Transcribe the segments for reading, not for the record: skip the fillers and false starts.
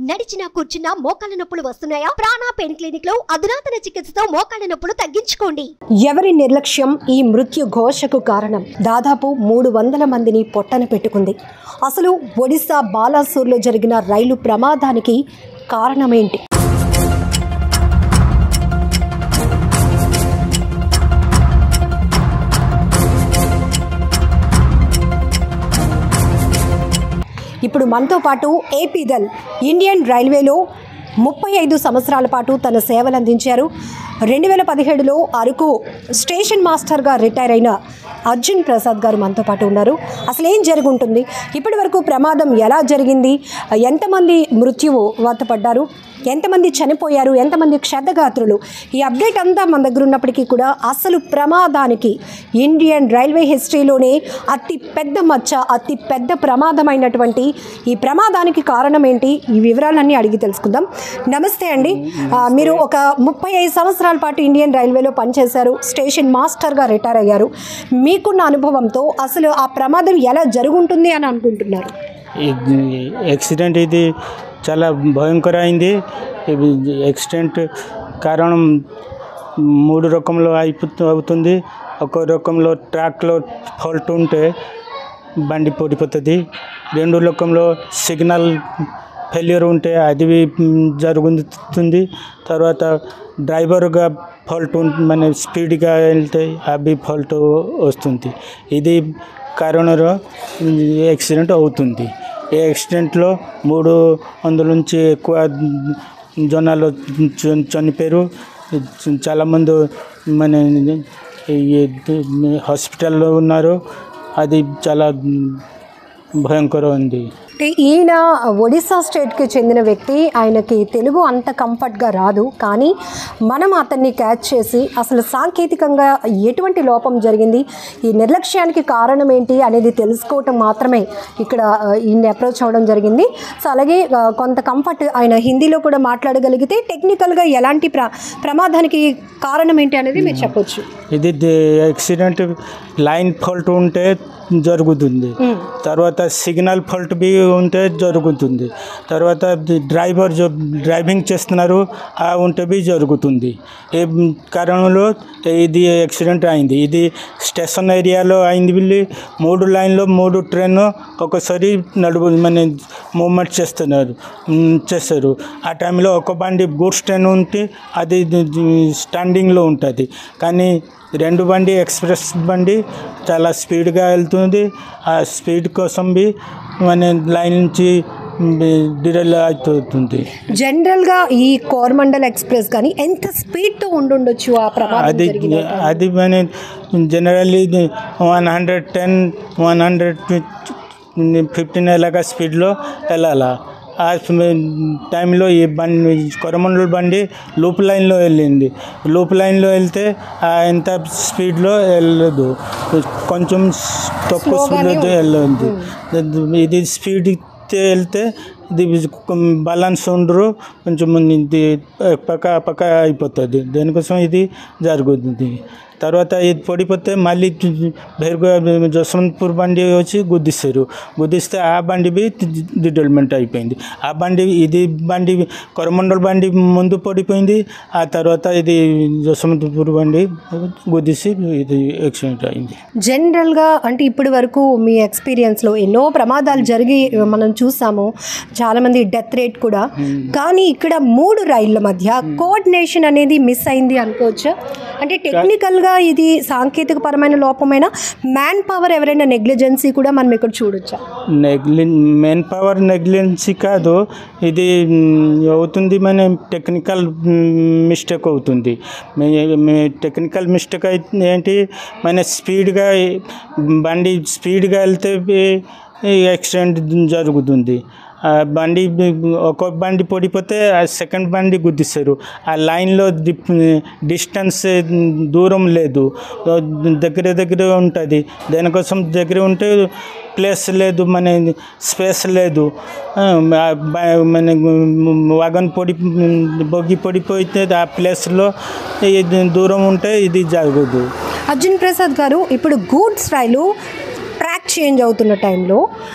నడిచినా కూర్చున్నా మోకాళ్ళ నొప్పులు వస్తున్నాయా? ప్రాణ పెయిన్ క్లినిక్ లో అధునాతన చికిత్సతో మోకాళ్ళ నొప్పులు తగ్గించుకోండి. ఎవరి నిర్లక్ష్యం ఈ మృత్యు ఘోషకు కారణం? దాదాపు 300 మందిని పొట్టన పెట్టుకుంది. అసలు ఒడిశా బాలాసూర్లో జరిగిన రైలు ప్రమాదానికి కారణమేంటి? ఇప్పుడు మనతో పాటు ఏపీ దల్ ఇండియన్ రైల్వేలో 35 సంవత్సరాల పాటు తన సేవలు అందించారు. 2017లో అరకు స్టేషన్ మాస్టర్గా రిటైర్ అయిన అర్జున్ ప్రసాద్ గారు మనతో పాటు ఉన్నారు. అసలు ఏం జరుగుంటుంది, ఇప్పటి వరకు ప్రమాదం ఎలా జరిగింది, ఎంతమంది మృత్యువు వార్త పడ్డారు, ఎంతమంది చనిపోయారు, ఎంతమంది క్షతగాత్రులు, ఈ అప్డేట్ అంతా మన దగ్గర ఉన్నప్పటికీ కూడా అసలు ప్రమాదానికి ఇండియన్ రైల్వే హిస్టరీలోనే అతి పెద్ద మచ్చ, అతి పెద్ద ప్రమాదమైనటువంటి ఈ ప్రమాదానికి కారణం ఏంటి, ఈ వివరాలన్నీ అడిగి తెలుసుకుందాం. నమస్తే అండి. మీరు ఒక 35 సంవత్సరాల పాటు ఇండియన్ రైల్వేలో పనిచేశారు, స్టేషన్ మాస్టర్గా రిటైర్ అయ్యారు. మీకున్న అనుభవంతో అసలు ఆ ప్రమాదం ఎలా జరుగుంటుంది అని అనుకుంటున్నారు? యాక్సిడెంట్ ఇది చాలా భయంకర అయింది. యాక్సిడెంట్ కారణం 3 రకంలో అవుతుంది. ఒక రకంలో ట్రాక్లో ఫాల్ట్ ఉంటే బండి పడిపోతుంది. 2 రకంలో సిగ్నల్ ఫెయిల్యూర్ ఉంటే అది జరుగుతుంది. తర్వాత డ్రైవర్గా ఫాల్ట్ మన స్పీడ్గా వెళ్తే అవి ఫాల్ట్ వస్తుంది. ఇది కారణంలో యాక్సిడెంట్ అవుతుంది. ఈ యాక్సిడెంట్లో 300 నుంచి ఎక్కువ జనాలు చనిపోయారు. చాలామంది మన హాస్పిటల్లో ఉన్నారు. అది చాలా భయంకరం ఉంది. ఈయన ఒడిశా స్టేట్కి చెందిన వ్యక్తి. ఆయనకి తెలుగు అంత కంఫర్ట్గా రాదు, కానీ మనం అతన్ని క్యాచ్ చేసి అసలు సాంకేతికంగా ఎటువంటి లోపం జరిగింది, ఈ నిర్లక్ష్యానికి కారణం ఏంటి అనేది తెలుసుకోవటం మాత్రమే ఇక్కడ ఈయన్ని అప్రోచ్ అవ్వడం జరిగింది. సో అలాగే కొంత కంఫర్ట్, ఆయన హిందీలో కూడా మాట్లాడగలిగితే టెక్నికల్గా ఎలాంటి ప్రమాదానికి కారణం ఏంటి అనేది మీరు చెప్పొచ్చు. ఇది యాక్సిడెంట్ లైన్ ఫాల్ట్ ఉంటే జరుగుతుంది. తర్వాత సిగ్నల్ ఫాల్ట్ బి ఉంటే జరుగుతుంది. తర్వాత డ్రైవర్ డ్రైవింగ్ చేస్తున్నారు ఆ ఉంటే బి జరుగుతుంది. ఈ కారణంలో ఇది యాక్సిడెంట్ అయింది. ఇది స్టేషన్ ఏరియాలో అయింది. వీళ్ళు 3 లైన్లో 3 ట్రైన్ ఒకసారి మన మూవ్మెంట్ చేస్తారు. ఆ టైంలో ఒక బండి గూడ్స్ ట్రైన్ ఉంటే అది స్టాండింగ్లో ఉంటుంది. కానీ 2 బండి ఎక్స్ప్రెస్ బండి చాలా స్పీడ్గా వెళ్తుంది. ఆ స్పీడ్ కోసం బి మన లైన్ నుంచి డిరైల్ అవుతుంది. జనరల్గా ఈ కోరమండల్ ఎక్స్ప్రెస్ కానీ ఎంత స్పీడ్తో ఉండొచ్చు ఆ ప్రమాదం? అది మన జనరల్లీ 110, 115 అలాగా స్పీడ్లో వెళ్ళాలా. ఆ టైంలో ఈ బండి కొరమండల్ బండి లూప్ లైన్లో వెళ్ళింది. లూప్ లైన్లో వెళ్తే ఎంత స్పీడ్లో వెళ్ళదు, కొంచెం తక్కువ స్పీడ్లో వెళ్ళదు. ఇది స్పీడ్ వెళ్తే ఇది బ్యాలెన్స్ ఉండరు, కొంచెం ఇది పక్క అయిపోతుంది. దానికోసం ఇది జరుగుతుంది. తర్వాత ఇది పడిపోతే మళ్ళీ జస్వంత్పూర్ బండి వచ్చి గుద్దిస్తే ఆ బండి బి డిటైల్మెంట్ అయిపోయింది. ఆ బండి ఇది బండి కొరమండల్ బండి ముందు పడిపోయింది. ఆ తర్వాత ఇది జస్వంత్పూర్ బండి గుద్దిసి ఇది యాక్సిడెంట్ అయింది. జనరల్గా అంటే ఇప్పటి వరకు మీ ఎక్స్పీరియన్స్లో ఎన్నో ప్రమాదాలు జరిగి మనం చూసాము, చాలామంది డెత్ రేట్ కూడా. కానీ ఇక్కడ 3 రైళ్ల మధ్య కోఆర్డినేషన్ అనేది మిస్ అయింది అనుకోవచ్చు. అంటే టెక్నికల్గా ఇది సాంకేతిక పరమైన లోపమైన మ్యాన్ పవర్ ఎవరైనా నెగ్లిజెన్సీ కూడా మనం ఇక్కడ చూడొచ్చా? మ్యాన్ పవర్ నెగ్లిజెన్సీ కాదు, ఇది అవుతుంది మన టెక్నికల్ మిస్టేక్ అవుతుంది. టెక్నికల్ మిస్టేక్ అయితే ఏంటి, మన స్పీడ్గా బండి స్పీడ్గా వెళ్తే యాక్సిడెంట్ జరుగుతుంది. బండి ఒక బండి పడిపోతే ఆ సెకండ్ బండి గుద్దిస్తారు. ఆ లైన్లో డిస్టెన్స్ దూరం లేదు, దగ్గర ఉంటుంది. దానికోసం దగ్గర ఉంటే ప్లేస్ లేదు, మన స్పేస్ లేదు. మన వాగన్ బొగ్గి పడిపోతే ఆ ప్లేస్లో దూరం ఉంటే ఇది జరగదు. అర్జున్ ప్రసాద్ గారు, ఇప్పుడు గూడ్స్ రైలు ట్రాక్ చేంజ్ అవుతున్న టైంలో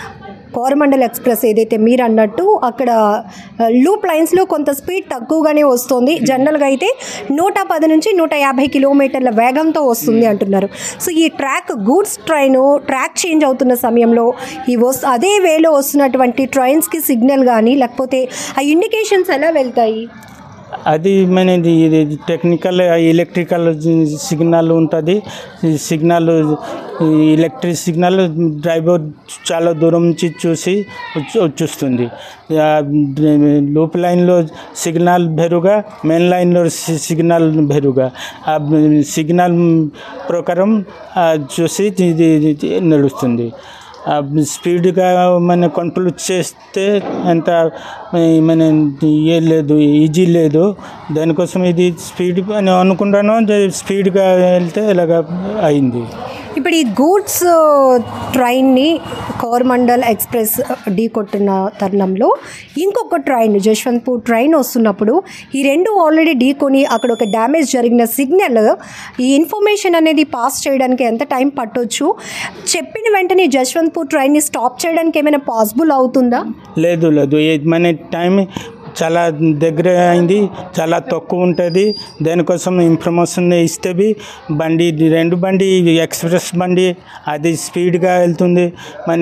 కోరమండల్ ఎక్స్ప్రెస్ ఏదైతే మీరు అన్నట్టు అక్కడ లూప్ లైన్స్లో కొంత స్పీడ్ తక్కువగానే వస్తుంది. జనరల్గా అయితే 110 నుంచి 150 కిలోమీటర్ల వేగంతో వస్తుంది అంటున్నారు. సో ఈ గూడ్స్ ట్రైన్ ట్రాక్ చేంజ్ అవుతున్న సమయంలో అదే వేలో వస్తున్నటువంటి ట్రైన్స్కి సిగ్నల్ కానీ లేకపోతే ఆ ఇండికేషన్స్ ఎలా వెళ్తాయి? అది మనది ఇది టెక్నికల్ ఎలక్ట్రికల్ సిగ్నల్ ఉంటుంది. సిగ్నల్ ఎలక్ట్రిక్ సిగ్నల్ డ్రైవర్ చాలా దూరం నుంచి చూసి వచ్చేస్తుంది. లూప్ లైన్లో సిగ్నల్ బెరుగా, మెయిన్ లైన్లో సిగ్నల్ బెరుగా, ఆ సిగ్నల్ ప్రకారం చూసి ఇది నడుస్తుంది. స్పీడ్గా మన కంట్రోల్ చేస్తే అంత మన లేదు, ఈజీ లేదు. దానికోసం ఇది స్పీడ్ అని అనుకుంటాను, స్పీడ్గా వెళ్తే ఇలాగ అయింది. ఇప్పుడు ఈ గూడ్స్ ట్రైన్ని కోరమండల్ ఎక్స్ప్రెస్ ఢీ కొట్టిన తరుణంలో ఇంకొక ట్రైన్ జశ్వంత్పూర్ ట్రైన్ వస్తున్నప్పుడు ఈ రెండు ఆల్రెడీ ఢీకొని అక్కడ ఒక డ్యామేజ్ జరిగిన సిగ్నల్ ఈ ఇన్ఫర్మేషన్ అనేది పాస్ చేయడానికి ఎంత టైం పట్టొచ్చు? చెప్పిన వెంటనే జశ్వంత్పూర్ ట్రైన్ని స్టాప్ చేయడానికి ఏమైనా పాసిబుల్ అవుతుందా? లేదు లేదు, మన టైం చాలా దగ్గర అయింది, చాలా తక్కువ ఉంటుంది. దానికోసం ఇన్ఫర్మేషన్ ఇస్తే రెండు బండి ఎక్స్ప్రెస్ బండి అది స్పీడ్గా వెళ్తుంది. మన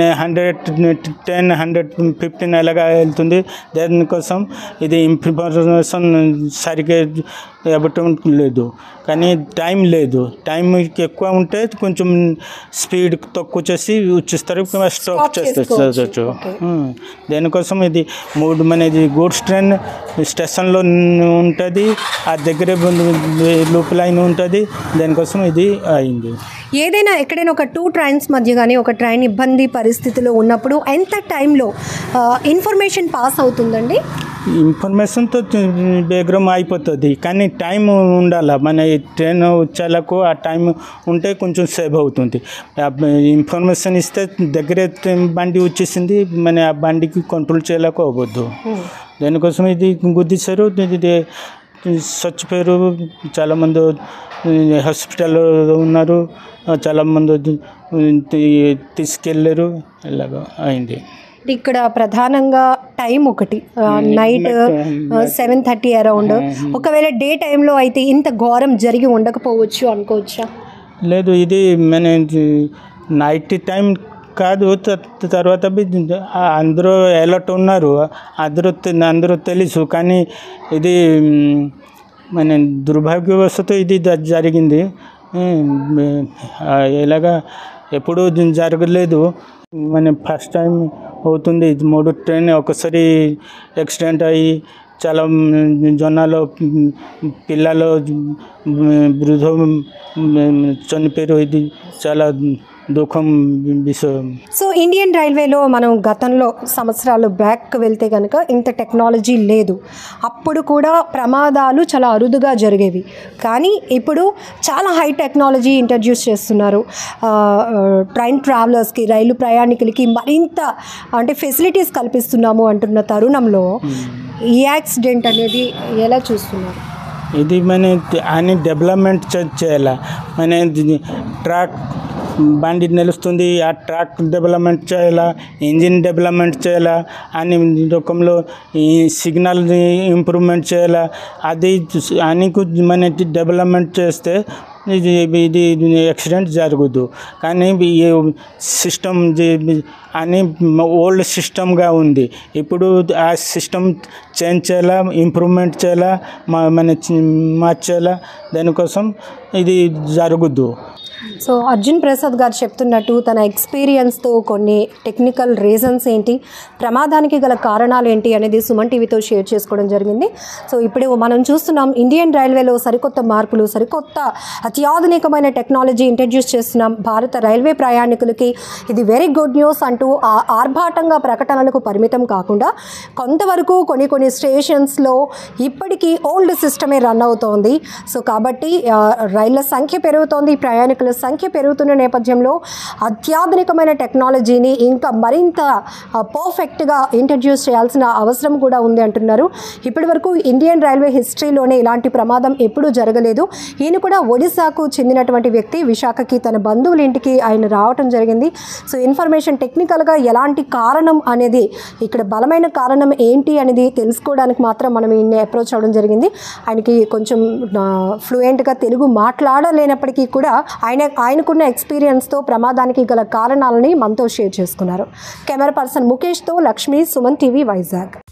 110, 115 అలాగా వెళ్తుంది. దానికోసం ఇది ఇన్ఫర్మేషన్ సరిగ్గా ఇవ్వటం లేదు. కానీ టైం లేదు, టైం ఎక్కువ ఉంటే కొంచెం స్పీడ్ తక్కువ చేసి వచ్చేస్తారు, స్టాప్ చేస్తారు. దానికోసం ఇది మనది గూడ్స్ ట్రైన్ స్టేషన్లో ఉంటుంది, ఆ దగ్గరే లూప్ లైన్ ఉంటుంది. దానికోసం ఇది అయింది. ఏదైనా ఎక్కడైనా ఒక 2 ట్రైన్స్ మధ్య కానీ ఒక ట్రైన్ ఇబ్బంది పరిస్థితిలో ఉన్నప్పుడు ఎంత టైంలో ఇన్ఫర్మేషన్ పాస్ అవుతుందండి? ఇన్ఫర్మేషన్తో బేగరం అయిపోతుంది, కానీ టైం ఉండాలి. మన ట్రైన్ వచ్చేలకు ఆ టైం ఉంటే కొంచెం సేవ్ అవుతుంది. ఇన్ఫర్మేషన్ ఇస్తే దగ్గరే బండి వచ్చేసింది, మన ఆ బండికి కంట్రోల్ చేయలేక అవ్వద్దు. దానికోసం ఇది గుద్దిశారు, ఇది చచ్చిపోయారు. చాలామంది హాస్పిటల్లో ఉన్నారు, చాలామంది తీసుకెళ్ళారు, ఇలాగా అయింది. ఇక్కడ ప్రధానంగా టైం ఒకటి నైట్ 7:30 అరౌండ్. ఒకవేళ డే టైంలో అయితే ఇంత ఘోరం జరిగి ఉండకపోవచ్చు అనుకోవచ్చా? లేదు, ఇది మన నైట్ టైం కాదు. తర్వాత అందరూ అలర్ట్ ఉన్నారు, అందరూ తెలుసు. కానీ ఇది మన దుర్భాగ్యవశతో ఇది జరిగింది. ఇలాగా ఎప్పుడూ జరగలేదు, మన ఫస్ట్ టైం అవుతుంది. 3 ట్రైన్ ఒకసారి యాక్సిడెంట్ అయ్యి చాలా జొన్నలో పిల్లలు వృద్ధ చనిపోయారు. ఇది చాలా దుఃఖం విషయం. సో ఇండియన్ రైల్వేలో మనం గతంలో సంవత్సరాలు బ్యాక్ వెళ్తే కనుక ఇంత టెక్నాలజీ లేదు. అప్పుడు కూడా ప్రమాదాలు చాలా అరుదుగా జరిగేవి. కానీ ఇప్పుడు చాలా హై టెక్నాలజీ ఇంట్రడ్యూస్ చేస్తున్నారు. ట్రైన్ ట్రావెలర్స్కి, రైలు ప్రయాణికులకి మరింత అంటే ఫెసిలిటీస్ కల్పిస్తున్నాము అంటున్న తరుణంలో ఈ యాక్సిడెంట్ అనేది ఎలా చూస్తున్నారు? ఇది మన అన్ని డెవలప్మెంట్ చేయాలి. మన ట్రాక్ బండి నిలుస్తుంది, ఆ ట్రాక్ డెవలప్మెంట్ చేయాలా, ఇంజిన్ డెవలప్మెంట్ చేయాలా, అన్ని రకంలో ఈ సిగ్నల్ ఇంప్రూవ్మెంట్ చేయాలా. అది అన్ని మన డెవలప్మెంట్ చేస్తే ఇది యాక్సిడెంట్ జరగదు. కానీ ఈ సిస్టమ్ అని ఓల్డ్ సిస్టమ్గా ఉంది. ఇప్పుడు ఆ సిస్టమ్ చేంజ్ చేయాలా, ఇంప్రూవ్మెంట్ చేయాలా, మార్చేయాలా. దానికోసం ఇది జరగదు. సో అర్జున్ ప్రసాద్ గారు చెప్తున్నట్టు తన ఎక్స్పీరియన్స్తో కొన్ని టెక్నికల్ రీజన్స్ ఏంటి, ప్రమాదానికి గల కారణాలు ఏంటి అనేది సుమన్ టీవీతో షేర్ చేసుకోవడం జరిగింది. సో ఇప్పుడు మనం చూస్తున్నాం ఇండియన్ రైల్వేలో సరికొత్త మార్పులు, సరికొత్త అత్యాధునికమైన టెక్నాలజీ ఇంట్రడ్యూస్ చేస్తున్నాం. భారత రైల్వే ప్రయాణికులకి ఇది వెరీ గుడ్ న్యూస్ అంటూ ఆర్భాటంగా ప్రకటనలకు పరిమితం కాకుండా కొంతవరకు కొన్ని స్టేషన్స్లో ఇప్పటికీ ఓల్డ్ సిస్టమే రన్ అవుతోంది. సో కాబట్టి రైళ్ల సంఖ్య పెరుగుతోంది, ప్రయాణికుల సంఖ్య పెరుగుతున్న నేపథ్యంలో అత్యాధునికమైన టెక్నాలజీని ఇంకా మరింత పర్ఫెక్ట్గా ఇంట్రడ్యూస్ చేయాల్సిన అవసరం కూడా ఉంది అంటున్నారు. ఇప్పటి వరకు ఇండియన్ రైల్వే హిస్టరీలోనే ఇలాంటి ప్రమాదం ఎప్పుడూ జరగలేదు. ఈయన కూడా ఒడిశాకు చెందినటువంటి వ్యక్తి. విశాఖకి తన బంధువుల ఇంటికి ఆయన రావటం జరిగింది. సో ఇన్ఫర్మేషన్ టెక్నికల్గా ఎలాంటి కారణం అనేది, ఇక్కడ బలమైన కారణం ఏంటి అనేది తెలుసుకోవడానికి మాత్రం మనం ఈయన్ని అప్రోచ్ అవ్వడం జరిగింది. ఆయనకి కొంచెం ఫ్లూయెంట్గా తెలుగు మాట్లాడలేనప్పటికీ కూడా ఆయనకున్న ఎక్స్పీరియన్స్తో ప్రమాదానికి గల కారణాలని మనతో షేర్ చేసుకున్నారు. కెమెరా పర్సన్ ముఖేష్తో లక్ష్మి, సుమన్ టీవీ, వైజాగ్.